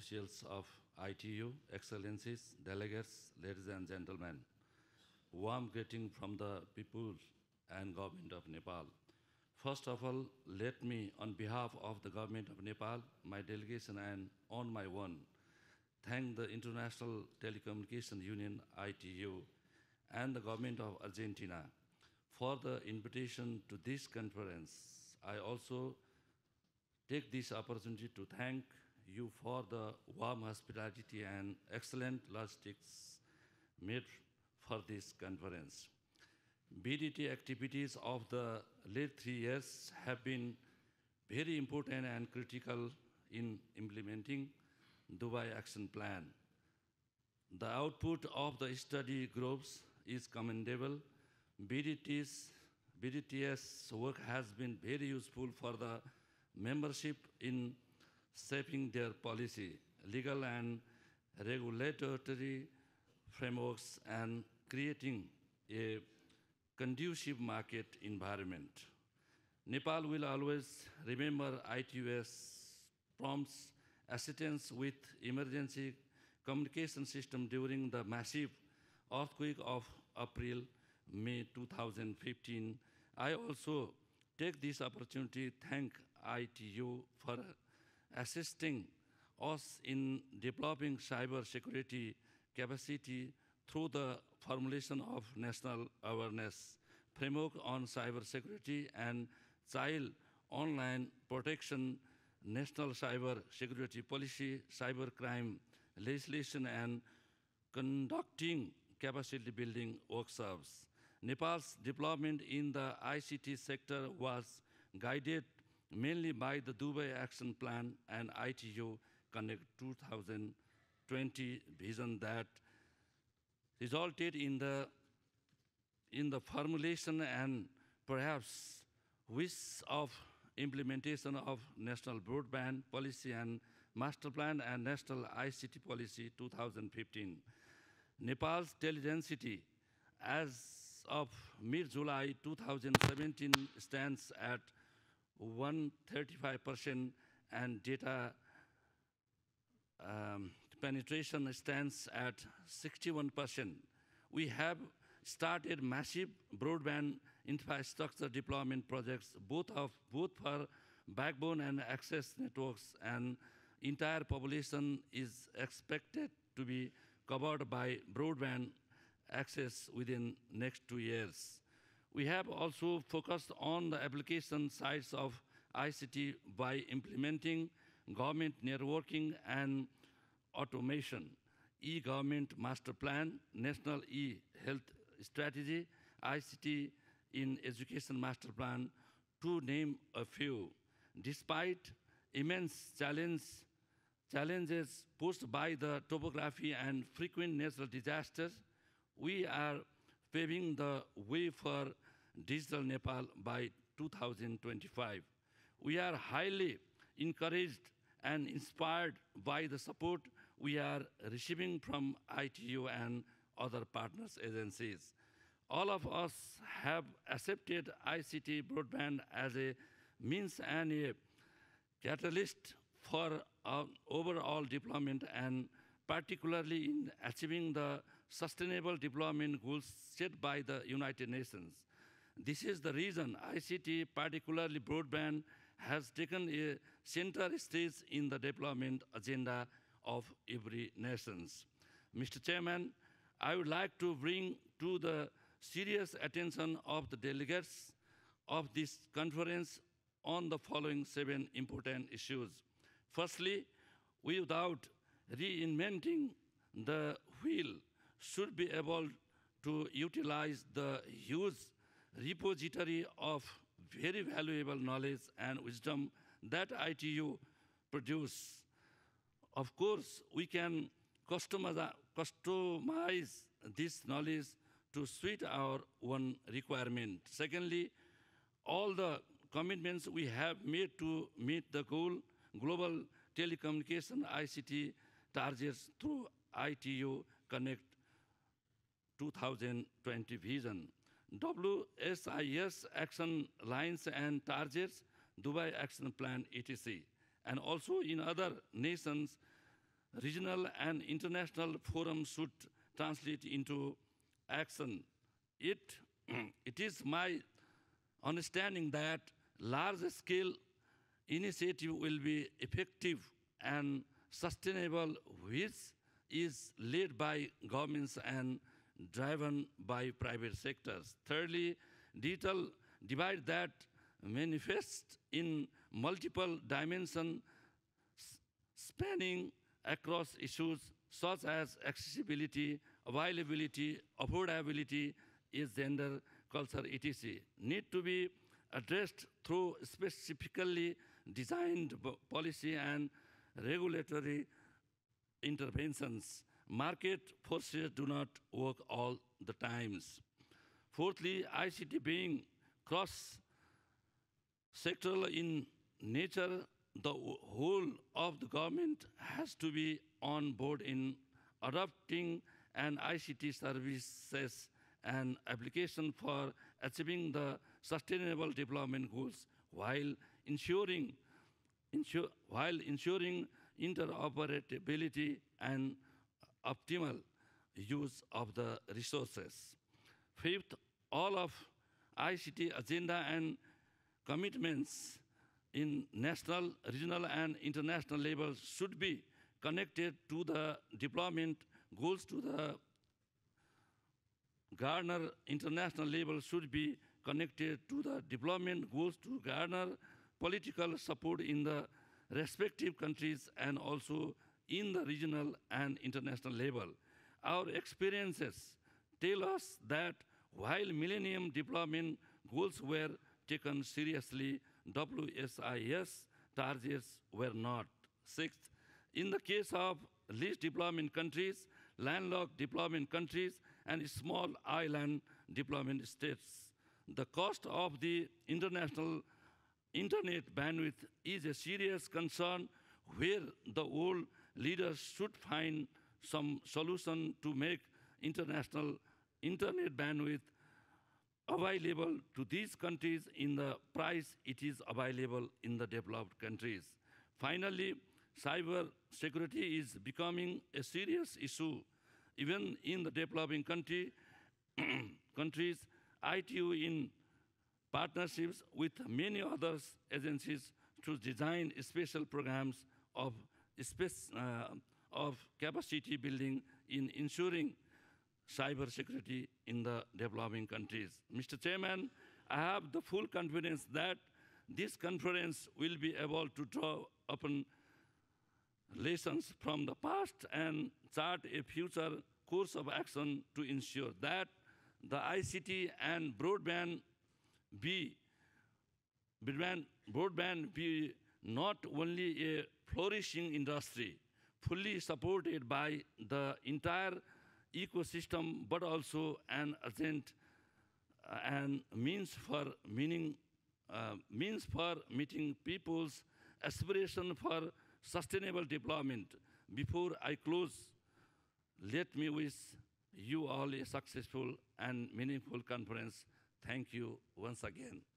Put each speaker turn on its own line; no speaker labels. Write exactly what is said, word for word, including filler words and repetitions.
officials of I T U, excellencies, delegates, ladies and gentlemen. Warm greeting from the people and government of Nepal. First of all, let me, on behalf of the government of Nepal, my delegation and on my own, thank the International Telecommunication Union, I T U, and the government of Argentina for the invitation to this conference. I also take this opportunity to thank you for the warm hospitality and excellent logistics made for this conference. B D T activities of the late three years have been very important and critical in implementing Dubai Action Plan. The output of the study groups is commendable. B D T's, B D T S work has been very useful for the membership in shaping their policy, legal and regulatory frameworks, and creating a conducive market environment. Nepal will always remember I T U S prompt assistance with emergency communication system during the massive earthquake of April, May two thousand fifteen. I also take this opportunity to thank I T U for assisting us in developing cyber security capacity through the formulation of national awareness framework on cyber security and child online protection, national cyber security policy, cyber crime legislation, and conducting capacity building workshops. Nepal's development in the I C T sector was guided mainly by the Dubai Action Plan and I T U Connect two thousand twenty vision that resulted in the, in the formulation and perhaps wish of implementation of National Broadband Policy and Master Plan and National I C T Policy two thousand fifteen. Nepal's teledensity as of mid-July two thousand seventeen stands at one hundred thirty-five percent and data um, penetration stands at sixty-one percent. We have started massive broadband infrastructure deployment projects, both, of, both for backbone and access networks, and entire population is expected to be covered by broadband access within next two years. We have also focused on the application sides of I C T by implementing government networking and automation, e-government master plan, national e-health strategy, I C T in education master plan, to name a few. Despite immense challenge, challenges posed by the topography and frequent natural disasters, we are paving the way for digital Nepal by two thousand twenty-five. We are highly encouraged and inspired by the support we are receiving from I T U and other partners agencies. All of us have accepted I C T broadband as a means and a catalyst for our overall deployment, and particularly in achieving the sustainable development goals set by the United Nations. This is the reason I C T, particularly broadband, has taken a center stage in the development agenda of every nation. Mister Chairman, I would like to bring to the serious attention of the delegates of this conference on the following seven important issues. Firstly, we, without reinventing the wheel, should be able to utilize the huge repository of very valuable knowledge and wisdom that I T U produce. Of course, we can customize, customize this knowledge to suit our own requirement. Secondly, all the commitments we have made to meet the goal, global telecommunication I C T targets through I T U Connect two thousand twenty vision, W S I S action lines and targets, Dubai Action Plan, et cetera, and also in other nations regional and international forums should translate into action. It, it is my understanding that large-scale initiative will be effective and sustainable, which is led by governments and driven by private sectors. Thirdly, digital divide that manifests in multiple dimensions spanning across issues such as accessibility, availability, affordability, is gender, culture, et cetera, need to be addressed through specifically designed policy and regulatory interventions. Market forces do not work all the times. Fourthly, I C T being cross-sectoral in nature, the whole of the government has to be on board in adopting an I C T services and application for achieving the sustainable development goals while ensuring, ensure, while ensuring interoperability and optimal use of the resources. Fifth, all of I C T agenda and commitments in national, regional, and international levels should be connected to the deployment goals to the garner international level should be connected to the deployment goals to garner political support in the respective countries and also in the regional and international level. Our experiences tell us that while Millennium Development Goals were taken seriously, W S I S targets were not. Sixth, in the case of least development countries, landlocked development countries, and small island development states, the cost of the international internet bandwidth is a serious concern where the world leaders should find some solution to make international internet bandwidth available to these countries in the price it is available in the developed countries. Finally, cyber security is becoming a serious issue. Even in the developing country, countries, I T U in partnerships with many other agencies to design special programs of, space, uh, of capacity building in ensuring cyber security in the developing countries. Mister Chairman, I have the full confidence that this conference will be able to draw upon lessons from the past and chart a future course of action to ensure that the I C T and broadband be, broadband, broadband be not only a flourishing industry, fully supported by the entire ecosystem, but also an agent uh, and means for meaning, uh, means for meeting people's aspiration for sustainable development. Before I close, let me wish you all a successful and meaningful conference. Thank you once again.